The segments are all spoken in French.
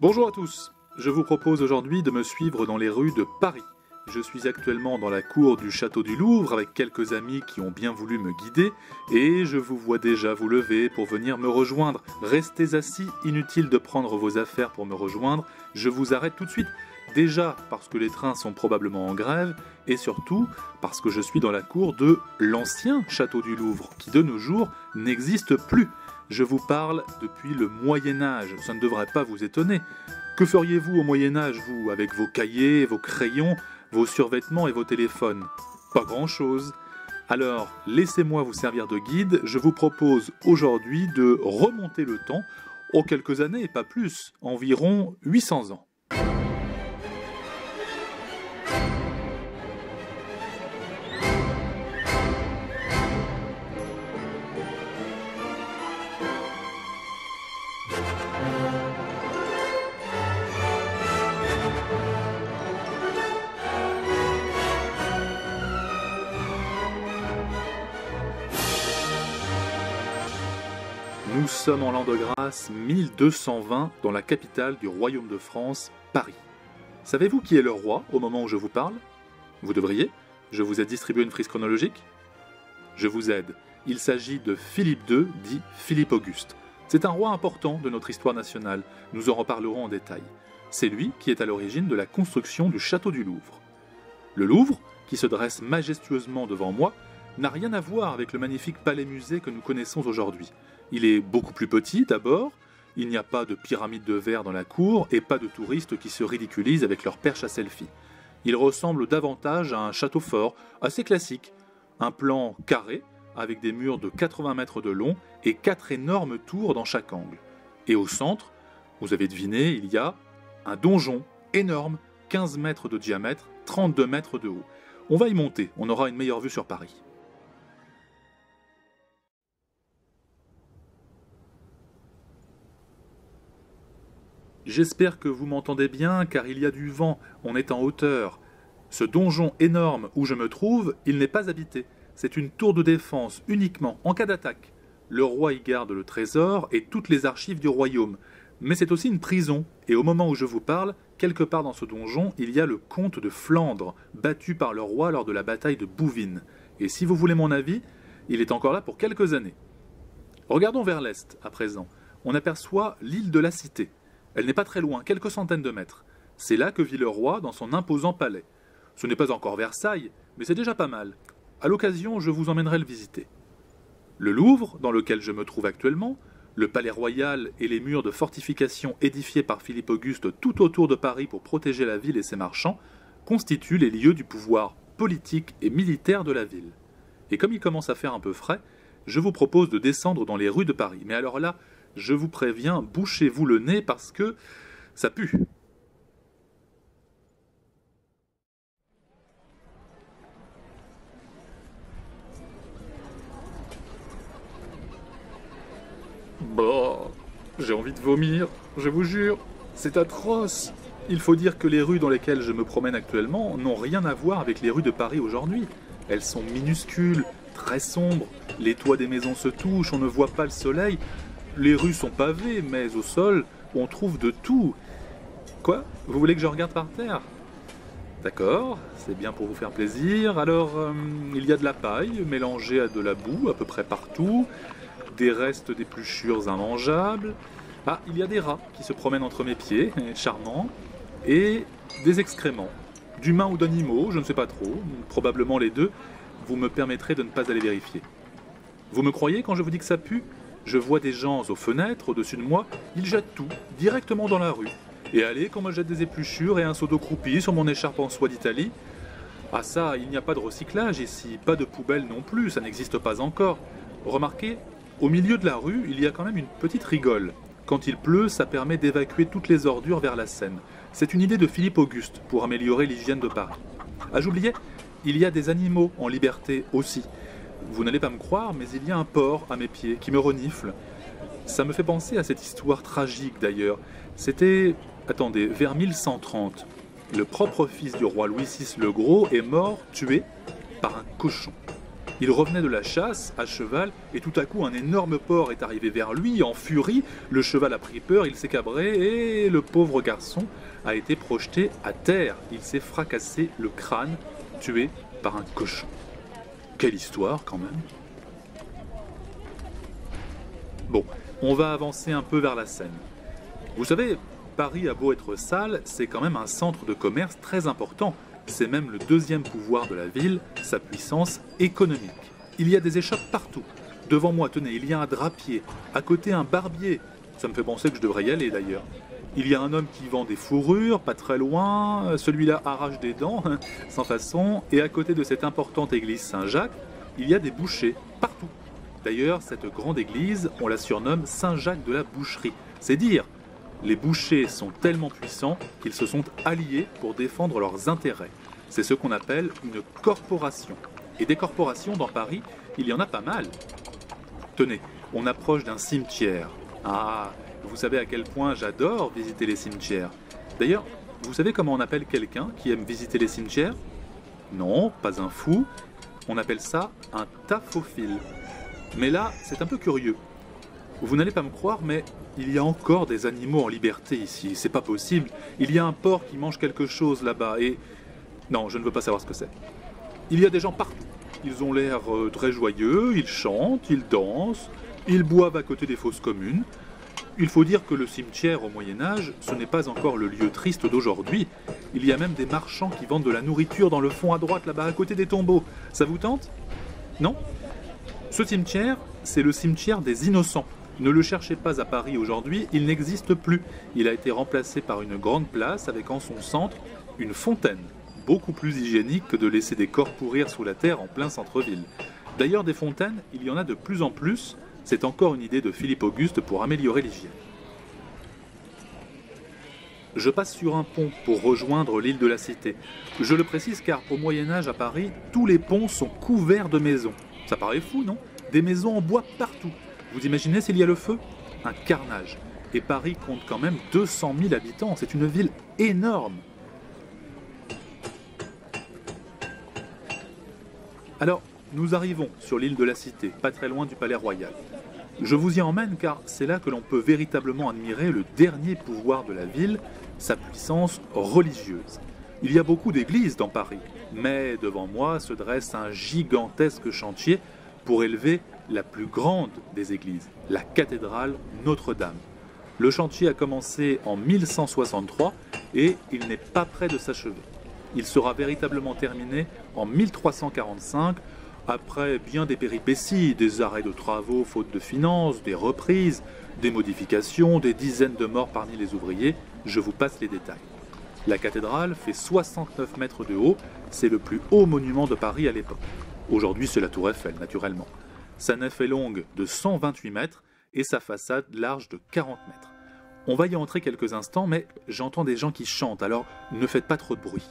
Bonjour à tous, je vous propose aujourd'hui de me suivre dans les rues de Paris. Je suis actuellement dans la cour du château du Louvre avec quelques amis qui ont bien voulu me guider et je vous vois déjà vous lever pour venir me rejoindre. Restez assis, inutile de prendre vos affaires pour me rejoindre, je vous arrête tout de suite. Déjà parce que les trains sont probablement en grève et surtout parce que je suis dans la cour de l'ancien château du Louvre qui de nos jours n'existe plus. Je vous parle depuis le Moyen-Âge, ça ne devrait pas vous étonner. Que feriez-vous au Moyen-Âge, vous, avec vos cahiers, vos crayons, vos survêtements et vos téléphones? Pas grand-chose. Alors, laissez-moi vous servir de guide, je vous propose aujourd'hui de remonter le temps, aux quelques années, pas plus, environ 800 ans. Nous sommes en l'an de grâce 1220 dans la capitale du royaume de France, Paris. Savez-vous qui est le roi au moment où je vous parle? Vous devriez. Je vous ai distribué une frise chronologique. Je vous aide. Il s'agit de Philippe II, dit Philippe Auguste. C'est un roi important de notre histoire nationale. Nous en reparlerons en détail. C'est lui qui est à l'origine de la construction du château du Louvre. Le Louvre, qui se dresse majestueusement devant moi, n'a rien à voir avec le magnifique palais-musée que nous connaissons aujourd'hui. Il est beaucoup plus petit d'abord, il n'y a pas de pyramide de verre dans la cour et pas de touristes qui se ridiculisent avec leurs perches à selfie. Il ressemble davantage à un château fort, assez classique. Un plan carré, avec des murs de 80 mètres de long et 4 énormes tours dans chaque angle. Et au centre, vous avez deviné, il y a un donjon énorme, 15 mètres de diamètre, 32 mètres de haut. On va y monter, on aura une meilleure vue sur Paris. J'espère que vous m'entendez bien car il y a du vent, on est en hauteur. Ce donjon énorme où je me trouve, il n'est pas habité. C'est une tour de défense uniquement en cas d'attaque. Le roi y garde le trésor et toutes les archives du royaume. Mais c'est aussi une prison et au moment où je vous parle, quelque part dans ce donjon, il y a le comte de Flandre, battu par le roi lors de la bataille de Bouvines. Et si vous voulez mon avis, il est encore là pour quelques années. Regardons vers l'est à présent. On aperçoit l'île de la Cité. Elle n'est pas très loin, quelques centaines de mètres. C'est là que vit le roi dans son imposant palais. Ce n'est pas encore Versailles, mais c'est déjà pas mal. À l'occasion, je vous emmènerai le visiter. Le Louvre, dans lequel je me trouve actuellement, le palais royal et les murs de fortification édifiés par Philippe Auguste tout autour de Paris pour protéger la ville et ses marchands, constituent les lieux du pouvoir politique et militaire de la ville. Et comme il commence à faire un peu frais, je vous propose de descendre dans les rues de Paris. Mais alors là, je vous préviens, bouchez-vous le nez parce que ça pue. Bah, j'ai envie de vomir, je vous jure, c'est atroce. Il faut dire que les rues dans lesquelles je me promène actuellement n'ont rien à voir avec les rues de Paris aujourd'hui. Elles sont minuscules, très sombres, les toits des maisons se touchent, on ne voit pas le soleil. Les rues sont pavées, mais au sol, on trouve de tout. Quoi? Vous voulez que je regarde par terre? D'accord, c'est bien pour vous faire plaisir. Alors, il y a de la paille mélangée à de la boue à peu près partout, des restes d'épluchures immangeables. Ah, il y a des rats qui se promènent entre mes pieds, charmants, et des excréments, d'humains ou d'animaux, je ne sais pas trop, probablement les deux. Vous me permettrez de ne pas aller vérifier. Vous me croyez quand je vous dis que ça pue? Je vois des gens aux fenêtres, au-dessus de moi, ils jettent tout, directement dans la rue. Et allez, quand moi jette des épluchures et un seau d'eau croupie sur mon écharpe en soie d'Italie. Ah ça, il n'y a pas de recyclage ici, pas de poubelle non plus, ça n'existe pas encore. Remarquez, au milieu de la rue, il y a quand même une petite rigole. Quand il pleut, ça permet d'évacuer toutes les ordures vers la Seine. C'est une idée de Philippe Auguste pour améliorer l'hygiène de Paris. Ah j'oubliais, il y a des animaux en liberté aussi. Vous n'allez pas me croire, mais il y a un porc à mes pieds qui me renifle. Ça me fait penser à cette histoire tragique d'ailleurs. C'était, attendez, vers 1130. Le propre fils du roi Louis VI le Gros est mort, tué par un cochon. Il revenait de la chasse, à cheval, et tout à coup un énorme porc est arrivé vers lui, en furie, le cheval a pris peur, il s'est cabré, et le pauvre garçon a été projeté à terre. Il s'est fracassé le crâne, tué par un cochon. Quelle histoire, quand même. Bon, on va avancer un peu vers la Seine. Vous savez, Paris a beau être sale, c'est quand même un centre de commerce très important. C'est même le deuxième pouvoir de la ville, sa puissance économique. Il y a des échoppes partout. Devant moi, tenez, il y a un drapier. À côté, un barbier. Ça me fait penser que je devrais y aller d'ailleurs. Il y a un homme qui vend des fourrures, pas très loin. Celui-là arrache des dents, sans façon. Et à côté de cette importante église Saint-Jacques, il y a des bouchers, partout. D'ailleurs, cette grande église, on la surnomme Saint-Jacques de la Boucherie. C'est dire. Les bouchers sont tellement puissants qu'ils se sont alliés pour défendre leurs intérêts. C'est ce qu'on appelle une corporation. Et des corporations dans Paris, il y en a pas mal. Tenez, on approche d'un cimetière. Ah, vous savez à quel point j'adore visiter les cimetières. D'ailleurs, vous savez comment on appelle quelqu'un qui aime visiter les cimetières? Non, pas un fou. On appelle ça un taphophile. Mais là, c'est un peu curieux. Vous n'allez pas me croire, mais il y a encore des animaux en liberté ici. C'est pas possible. Il y a un porc qui mange quelque chose là-bas et... Non, je ne veux pas savoir ce que c'est. Il y a des gens partout. Ils ont l'air très joyeux, ils chantent, ils dansent, ils boivent à côté des fosses communes. Il faut dire que le cimetière au Moyen-Âge, ce n'est pas encore le lieu triste d'aujourd'hui. Il y a même des marchands qui vendent de la nourriture dans le fond à droite, là-bas, à côté des tombeaux. Ça vous tente? Non? Ce cimetière, c'est le cimetière des Innocents. Ne le cherchez pas à Paris aujourd'hui, il n'existe plus. Il a été remplacé par une grande place avec en son centre une fontaine. Beaucoup plus hygiénique que de laisser des corps pourrir sous la terre en plein centre-ville. D'ailleurs, des fontaines, il y en a de plus en plus. C'est encore une idée de Philippe Auguste pour améliorer l'hygiène. Je passe sur un pont pour rejoindre l'île de la Cité. Je le précise car au Moyen-Âge à Paris, tous les ponts sont couverts de maisons. Ça paraît fou, non? Des maisons en bois partout. Vous imaginez s'il y a le feu? Un carnage. Et Paris compte quand même 200 000 habitants. C'est une ville énorme. Alors, nous arrivons sur l'île de la Cité, pas très loin du Palais Royal. Je vous y emmène car c'est là que l'on peut véritablement admirer le dernier pouvoir de la ville, sa puissance religieuse. Il y a beaucoup d'églises dans Paris, mais devant moi se dresse un gigantesque chantier pour élever la plus grande des églises, la cathédrale Notre-Dame. Le chantier a commencé en 1163 et il n'est pas près de s'achever. Il sera véritablement terminé en 1345, après bien des péripéties, des arrêts de travaux faute de finances, des reprises, des modifications, des dizaines de morts parmi les ouvriers, je vous passe les détails. La cathédrale fait 69 mètres de haut, c'est le plus haut monument de Paris à l'époque. Aujourd'hui, c'est la Tour Eiffel, naturellement. Sa nef est longue de 128 mètres et sa façade large de 40 mètres. On va y entrer quelques instants, mais j'entends des gens qui chantent, alors ne faites pas trop de bruit.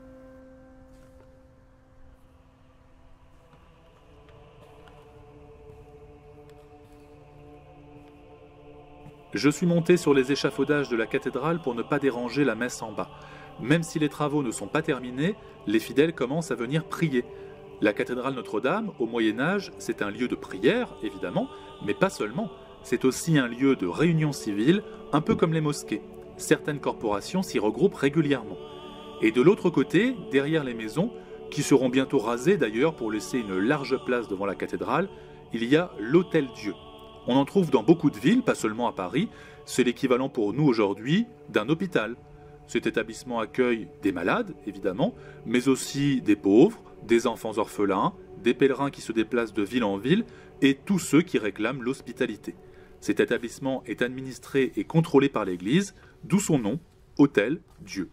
Je suis monté sur les échafaudages de la cathédrale pour ne pas déranger la messe en bas. Même si les travaux ne sont pas terminés, les fidèles commencent à venir prier. La cathédrale Notre-Dame, au Moyen-Âge, c'est un lieu de prière, évidemment, mais pas seulement. C'est aussi un lieu de réunion civile, un peu comme les mosquées. Certaines corporations s'y regroupent régulièrement. Et de l'autre côté, derrière les maisons, qui seront bientôt rasées d'ailleurs pour laisser une large place devant la cathédrale, il y a l'Hôtel-Dieu. On en trouve dans beaucoup de villes, pas seulement à Paris. C'est l'équivalent pour nous aujourd'hui d'un hôpital. Cet établissement accueille des malades, évidemment, mais aussi des pauvres, des enfants orphelins, des pèlerins qui se déplacent de ville en ville et tous ceux qui réclament l'hospitalité. Cet établissement est administré et contrôlé par l'Église, d'où son nom, Hôtel-Dieu.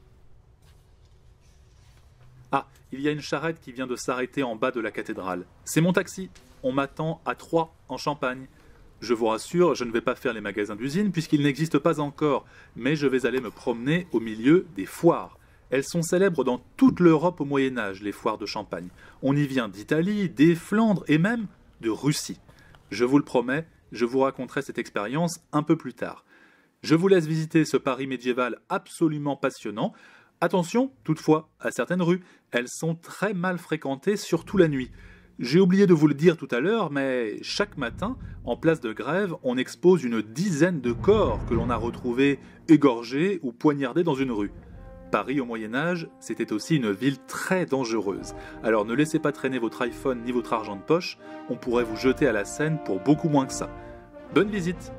Ah, il y a une charrette qui vient de s'arrêter en bas de la cathédrale. C'est mon taxi. On m'attend à Troyes, en Champagne. Je vous rassure, je ne vais pas faire les magasins d'usine puisqu'ils n'existent pas encore, mais je vais aller me promener au milieu des foires. Elles sont célèbres dans toute l'Europe au Moyen-Âge, les foires de Champagne. On y vient d'Italie, des Flandres et même de Russie. Je vous le promets, je vous raconterai cette expérience un peu plus tard. Je vous laisse visiter ce Paris médiéval absolument passionnant. Attention, toutefois, à certaines rues, elles sont très mal fréquentées, surtout la nuit. J'ai oublié de vous le dire tout à l'heure, mais chaque matin, en place de Grève, on expose une dizaine de corps que l'on a retrouvés égorgés ou poignardés dans une rue. Paris au Moyen-Âge, c'était aussi une ville très dangereuse. Alors ne laissez pas traîner votre iPhone ni votre argent de poche, on pourrait vous jeter à la Seine pour beaucoup moins que ça. Bonne visite!